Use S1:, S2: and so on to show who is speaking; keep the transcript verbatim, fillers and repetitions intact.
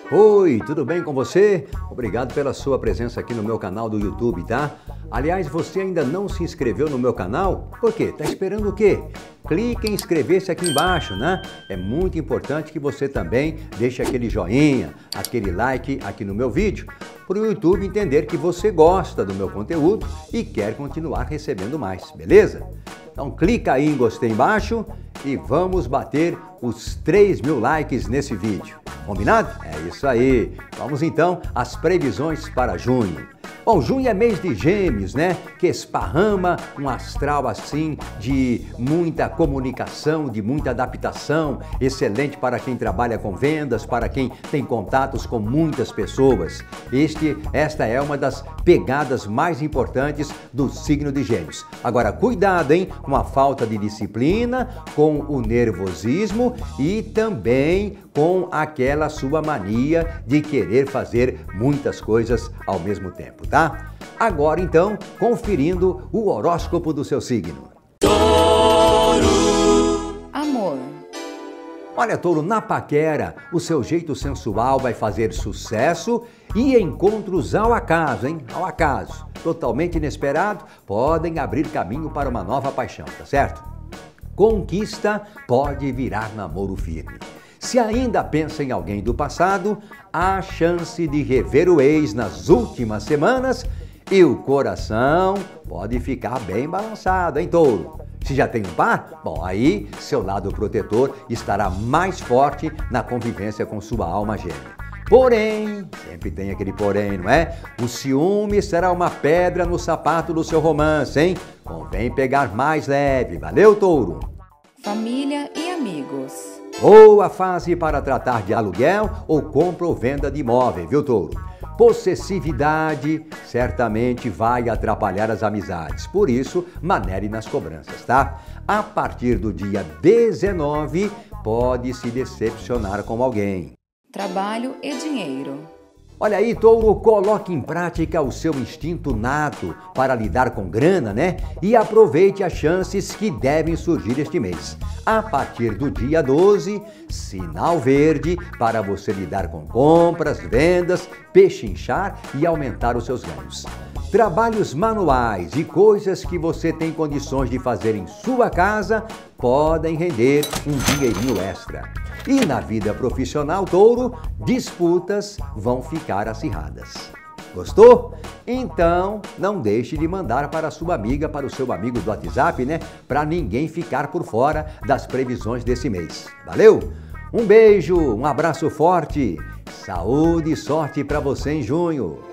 S1: Oi, tudo bem com você? Obrigado pela sua presença aqui no meu canal do YouTube, tá? Aliás, você ainda não se inscreveu no meu canal? Por quê? Tá esperando o quê? Clique em inscrever-se aqui embaixo, né? É muito importante que você também deixe aquele joinha, aquele like aqui no meu vídeo, para o YouTube entender que você gosta do meu conteúdo e quer continuar recebendo mais, beleza? Então clica aí em gostei embaixo e vamos bater os três mil likes nesse vídeo. Combinado? É isso aí. Vamos então às previsões para junho. Bom, junho é mês de Gêmeos, né? Que esparrama um astral assim de muita comunicação, de muita adaptação, excelente para quem trabalha com vendas, para quem tem contatos com muitas pessoas. Este, esta é uma das pegadas mais importantes do signo de Gêmeos. Agora, cuidado, hein? Com a falta de disciplina, com o nervosismo e também com aquela sua mania de querer fazer muitas coisas ao mesmo tempo, tá? Agora então, conferindo o horóscopo do seu signo.
S2: Touro. Amor.
S1: Olha, Touro, na paquera, o seu jeito sensual vai fazer sucesso e encontros ao acaso, hein? Ao acaso, totalmente inesperado, podem abrir caminho para uma nova paixão, tá certo? Conquista pode virar namoro firme. Se ainda pensa em alguém do passado, há chance de rever o ex nas últimas semanas e o coração pode ficar bem balançado, hein, Touro? Se já tem um par, bom, aí seu lado protetor estará mais forte na convivência com sua alma gêmea. Porém, sempre tem aquele porém, não é? O ciúme será uma pedra no sapato do seu romance, hein? Convém pegar mais leve. Valeu, Touro!
S2: Família e amigos.
S1: Boa fase para tratar de aluguel ou compra ou venda de imóvel, viu, Touro? Possessividade certamente vai atrapalhar as amizades, por isso, manere nas cobranças, tá? A partir do dia dezenove, pode se decepcionar com alguém.
S2: Trabalho e dinheiro.
S1: Olha aí, Touro, coloque em prática o seu instinto nato para lidar com grana, né? E aproveite as chances que devem surgir este mês. A partir do dia doze, sinal verde para você lidar com compras, vendas, pechinchar e aumentar os seus ganhos. Trabalhos manuais e coisas que você tem condições de fazer em sua casa podem render um dinheirinho extra. E na vida profissional, Touro, disputas vão ficar acirradas. Gostou? Então, não deixe de mandar para a sua amiga, para o seu amigo do WhatsApp, né? Para ninguém ficar por fora das previsões desse mês. Valeu? Um beijo, um abraço forte, saúde e sorte para você em junho.